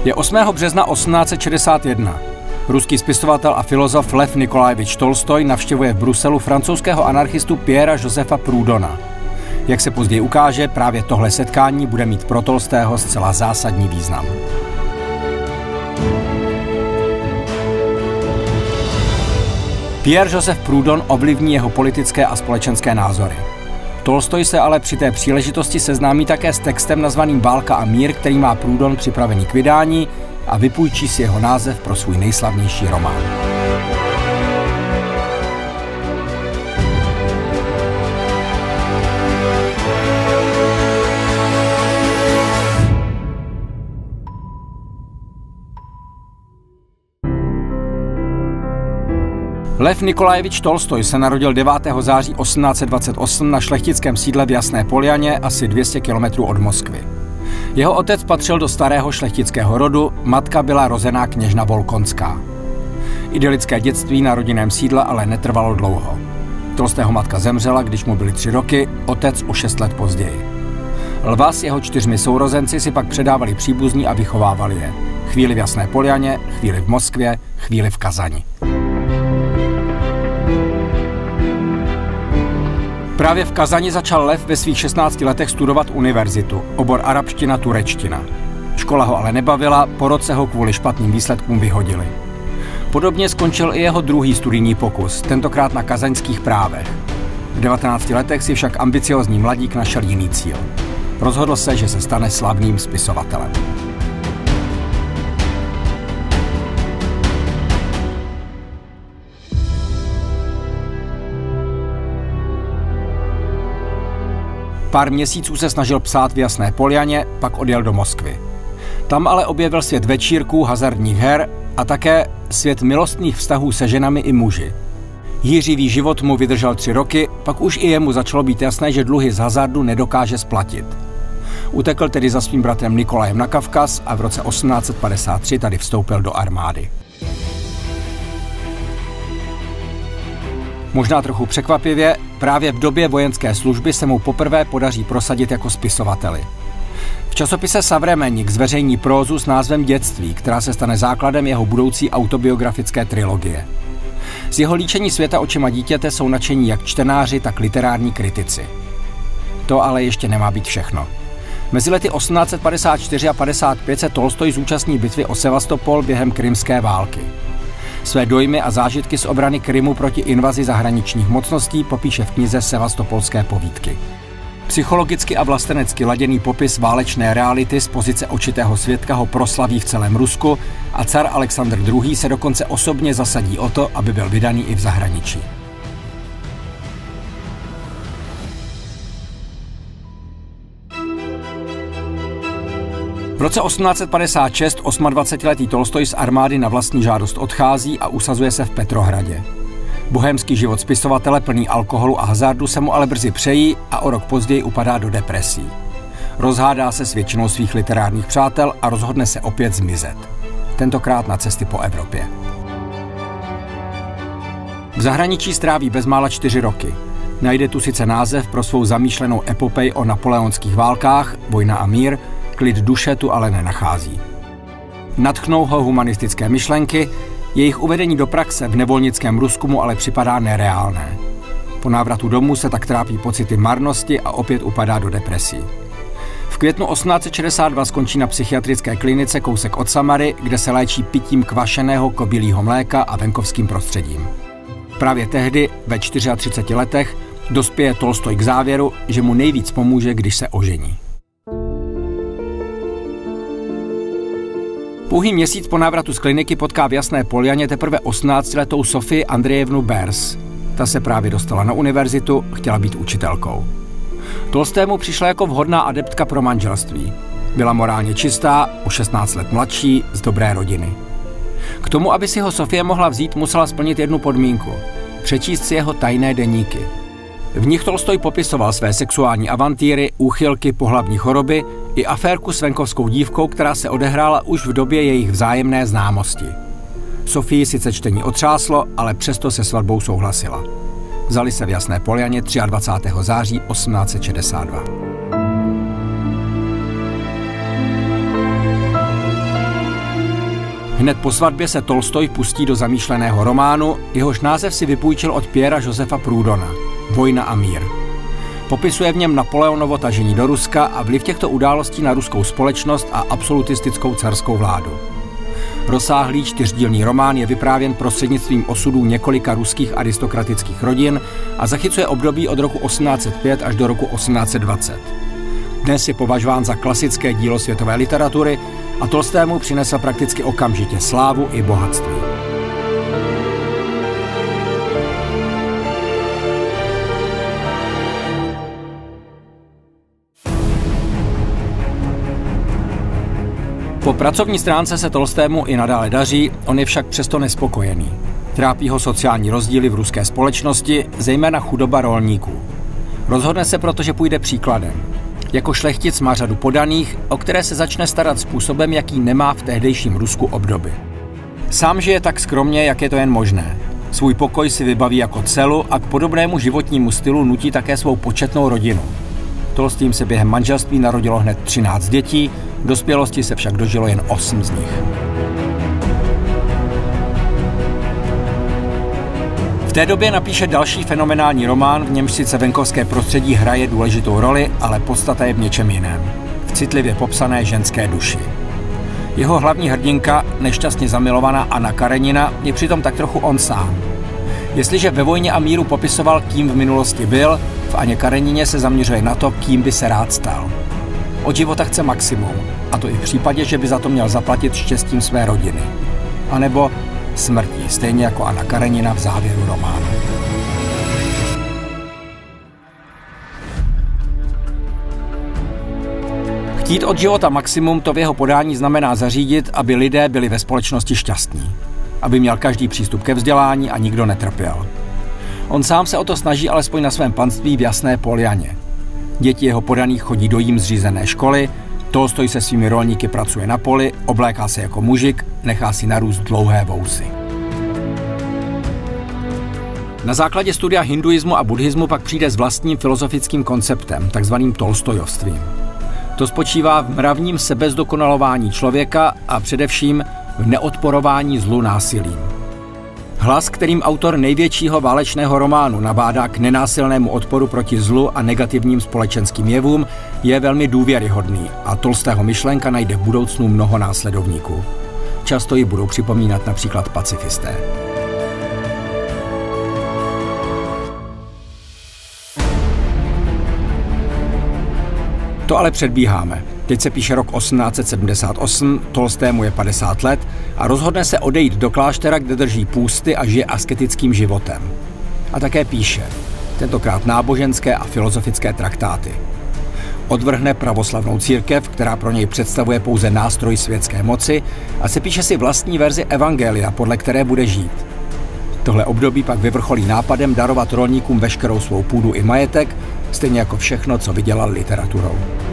Je 8. března 1861. Ruský spisovatel a filozof Lev Nikolajevič Tolstoj navštěvuje v Bruselu francouzského anarchistu Pierra Josefa Proudhona. Jak se později ukáže, právě tohle setkání bude mít pro Tolstého zcela zásadní význam. Pierre Joseph Proudhon ovlivní jeho politické a společenské názory. Tolstoj se ale při té příležitosti seznámí také s textem nazvaným Válka a mír, který má Proudhon připravený k vydání, a vypůjčí si jeho název pro svůj nejslavnější román. Lev Nikolajevič Tolstoj se narodil 9. září 1828 na šlechtickém sídle v Jasné Poljaně, asi 200 km od Moskvy. Jeho otec patřil do starého šlechtického rodu, matka byla rozená kněžna Volkonská. Idylické dětství na rodinném sídle ale netrvalo dlouho. Tolstého matka zemřela, když mu byly 3 roky, otec o 6 let později. Lva s jeho 4 sourozenci si pak předávali příbuzní a vychovávali je. Chvíli v Jasné Poljaně, chvíli v Moskvě, chvíli v Kazani. Právě v Kazani začal Lev ve svých 16 letech studovat univerzitu, obor arabština, turečtina. Škola ho ale nebavila, po roce ho kvůli špatným výsledkům vyhodili. Podobně skončil i jeho druhý studijní pokus, tentokrát na kazaňských právech. V 19 letech si však ambiciózní mladík našel jiný cíl. Rozhodl se, že se stane slavným spisovatelem. Pár měsíců se snažil psát v Jasné Poljaně, pak odjel do Moskvy. Tam ale objevil svět večírků, hazardních her a také svět milostných vztahů se ženami i muži. Jířivý život mu vydržel 3 roky, pak už i jemu začalo být jasné, že dluhy z hazardu nedokáže splatit. Utekl tedy za svým bratrem Nikolajem na Kavkaz a v roce 1853 tady vstoupil do armády. Možná trochu překvapivě, právě v době vojenské služby se mu poprvé podaří prosadit jako spisovateli. V časopise Savremenik zveřejní prózu s názvem Dětství, která se stane základem jeho budoucí autobiografické trilogie. Z jeho líčení světa očima dítěte jsou nadšení jak čtenáři, tak literární kritici. To ale ještě nemá být všechno. Mezi lety 1854 a 55 se Tolstoj zúčastní bitvy o Sevastopol během krymské války. Své dojmy a zážitky z obrany Krymu proti invazi zahraničních mocností popíše v knize Sevastopolské povídky. Psychologicky a vlastenecky laděný popis válečné reality z pozice očitého svědka ho proslaví v celém Rusku a car Alexandr II. Se dokonce osobně zasadí o to, aby byl vydaný i v zahraničí. V roce 1856 28letý Tolstoj z armády na vlastní žádost odchází a usazuje se v Petrohradě. Bohémský život spisovatele plný alkoholu a hazardu se mu ale brzy přejí a o rok později upadá do depresí. Rozhádá se s většinou svých literárních přátel a rozhodne se opět zmizet. Tentokrát na cesty po Evropě. V zahraničí stráví bezmála 4 roky. Najde tu sice název pro svou zamýšlenou epopej o napoleonských válkách, Vojna a mír, klid duše tu ale nenachází. Nadchnou ho humanistické myšlenky, jejich uvedení do praxe v nevolnickém Rusku mu ale připadá nereálné. Po návratu domů se tak trápí pocity marnosti a opět upadá do depresí. V květnu 1862 skončí na psychiatrické klinice kousek od Samary, kde se léčí pitím kvašeného kobylího mléka a venkovským prostředím. Právě tehdy, ve 34 letech, dospěje Tolstoj k závěru, že mu nejvíc pomůže, když se ožení. Pouhý měsíc po návratu z kliniky potká v Jasné Poljaně teprve 18letou Sofii Andrejevnu Bers. Ta se právě dostala na univerzitu, chtěla být učitelkou. Tolstému přišla jako vhodná adeptka pro manželství. Byla morálně čistá, o 16 let mladší, z dobré rodiny. K tomu, aby si ho Sofie mohla vzít, musela splnit jednu podmínku – přečíst si jeho tajné deníky. V nich Tolstoj popisoval své sexuální avantýry, úchylky, pohlavní choroby i aférku s venkovskou dívkou, která se odehrála už v době jejich vzájemné známosti. Sofii sice čtení otřáslo, ale přesto se svatbou souhlasila. Vzali se v Jasné Poljaně 23. září 1862. Hned po svatbě se Tolstoj pustí do zamýšleného románu, jehož název si vypůjčil od Pierra Josefa Proudhona Vojna a mír. Popisuje v něm Napoleonovo tažení do Ruska a vliv těchto událostí na ruskou společnost a absolutistickou carskou vládu. Rozsáhlý 4dílný román je vyprávěn prostřednictvím osudů několika ruských aristokratických rodin a zachycuje období od roku 1805 až do roku 1820. Dnes je považován za klasické dílo světové literatury a Tolstému přinesl prakticky okamžitě slávu i bohatství. Po pracovní stránce se Tolstému i nadále daří, on je však přesto nespokojený. Trápí ho sociální rozdíly v ruské společnosti, zejména chudoba rolníků. Rozhodne se proto, že půjde příkladem. Jako šlechtic má řadu podaných, o které se začne starat způsobem, jaký nemá v tehdejším Rusku obdoby. Sám žije tak skromně, jak je to jen možné. Svůj pokoj si vybaví jako celu a k podobnému životnímu stylu nutí také svou početnou rodinu. Tolstým se během manželství narodilo hned 13 dětí, v dospělosti se však dožilo jen 8 z nich. V té době napíše další fenomenální román, v němž sice venkovské prostředí hraje důležitou roli, ale podstata je v něčem jiném. V citlivě popsané ženské duši. Jeho hlavní hrdinka, nešťastně zamilovaná Anna Karenina, je přitom tak trochu on sám. Jestliže ve Vojně a míru popisoval, kým v minulosti byl, v Anně Karenině se zaměřuje na to, kým by se rád stal. Od života chce maximum, a to i v případě, že by za to měl zaplatit štěstím své rodiny. A nebo smrtí, stejně jako Anna Karenina v závěru románu. Chtít od života maximum, to v jeho podání znamená zařídit, aby lidé byli ve společnosti šťastní. Aby měl každý přístup ke vzdělání a nikdo netrpěl. On sám se o to snaží alespoň na svém panství v Jasné Poljaně. Děti jeho podaných chodí do jím zřízené školy, Tolstoj se svými rolníky pracuje na poli, obléká se jako mužik, nechá si narůst dlouhé vousy. Na základě studia hinduismu a buddhismu pak přijde s vlastním filozofickým konceptem, takzvaným tolstojovstvím. To spočívá v mravním sebezdokonalování člověka a především v neodporování zlu násilím. Hlas, kterým autor největšího válečného románu nabádá k nenásilnému odporu proti zlu a negativním společenským jevům, je velmi důvěryhodný a Tolstého myšlenka najde v budoucnu mnoho následovníků. Často ji budou připomínat například pacifisté. To ale předbíháme. Teď se píše rok 1878, Tolstému je 50 let a rozhodne se odejít do kláštera, kde drží půsty a žije asketickým životem. A také píše, tentokrát náboženské a filozofické traktáty. Odvrhne pravoslavnou církev, která pro něj představuje pouze nástroj světské moci, a sepíše si vlastní verzi evangelia, podle které bude žít. Tohle období pak vyvrcholí nápadem darovat rolníkům veškerou svou půdu i majetek, stejně jako všechno, co vydělal literaturou.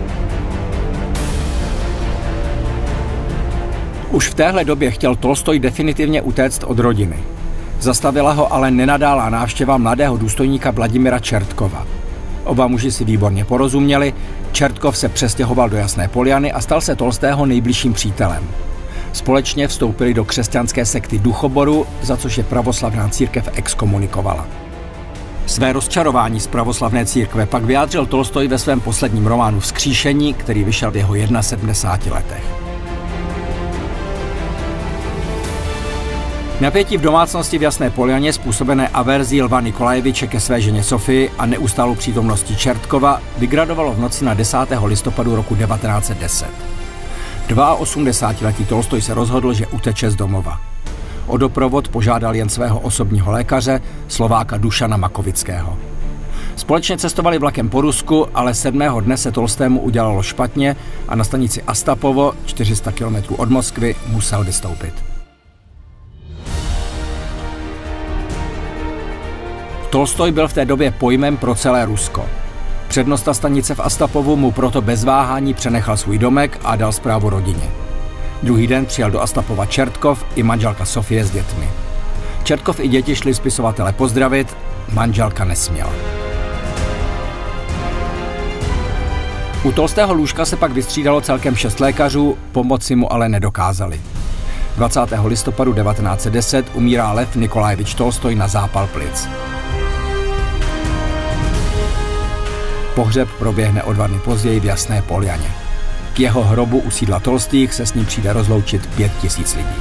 Už v téhle době chtěl Tolstoj definitivně utéct od rodiny. Zastavila ho ale nenadálá návštěva mladého důstojníka Vladimira Čertkova. Oba muži si výborně porozuměli, Čertkov se přestěhoval do Jasné Poljany a stal se Tolstého nejbližším přítelem. Společně vstoupili do křesťanské sekty Duchoboru, za což je pravoslavná církev exkomunikovala. Své rozčarování z pravoslavné církve pak vyjádřil Tolstoj ve svém posledním románu Vzkříšení, který vyšel v jeho 71 letech. Napětí v domácnosti v Jasné Poljaně, způsobené averzí Lva Nikolajeviče ke své ženě Sofii a neustálou přítomností Čertkova, vygradovalo v noci na 10. listopadu roku 1910. 82letý Tolstoj se rozhodl, že uteče z domova. O doprovod požádal jen svého osobního lékaře, Slováka Dušana Makovického. Společně cestovali vlakem po Rusku, ale 7. dne se Tolstému udělalo špatně a na stanici Astapovo, 400 km od Moskvy, musel vystoupit. Tolstoj byl v té době pojmem pro celé Rusko. Přednosta stanice v Astapovu mu proto bez váhání přenechal svůj domek a dal správu rodině. Druhý den přijel do Astapova Čertkov i manželka Sofie s dětmi. Čertkov i děti šli spisovatele pozdravit, manželka nesměla. U Tolstého lůžka se pak vystřídalo celkem 6 lékařů, pomoci mu ale nedokázali. 20. listopadu 1910 umírá Lev Nikolajevič Tolstoj na zápal plic. Pohřeb proběhne o 2 dny později v Jasné Poljaně. K jeho hrobu u sídla Tolstých se s ním přijde rozloučit 5000 lidí.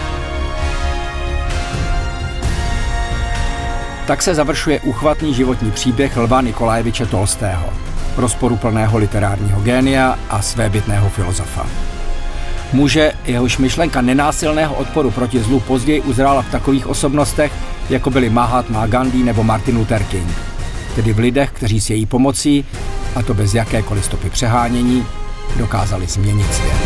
Tak se završuje úchvatný životní příběh Lva Nikolajeviče Tolstého, rozporuplného literárního génia a svébytného filozofa. Muže, jehož myšlenka nenásilného odporu proti zlu později uzrála v takových osobnostech, jako byli Mahatma Gandhi nebo Martin Luther King, tedy v lidech, kteří s její pomocí, a to bez jakékoliv stopy přehánění, dokázali změnit svět.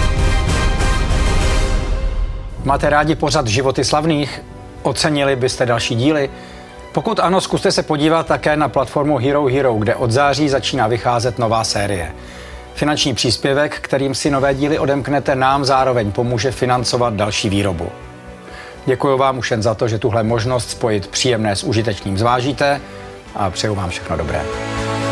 Máte rádi pořad Životy slavných? Ocenili byste další díly? Pokud ano, zkuste se podívat také na platformu Hero Hero, kde od září začíná vycházet nová série. Finanční příspěvek, kterým si nové díly odemknete, nám zároveň pomůže financovat další výrobu. Děkuji vám už jen za to, že tuhle možnost spojit příjemné s užitečným zvážíte a přeju vám všechno dobré.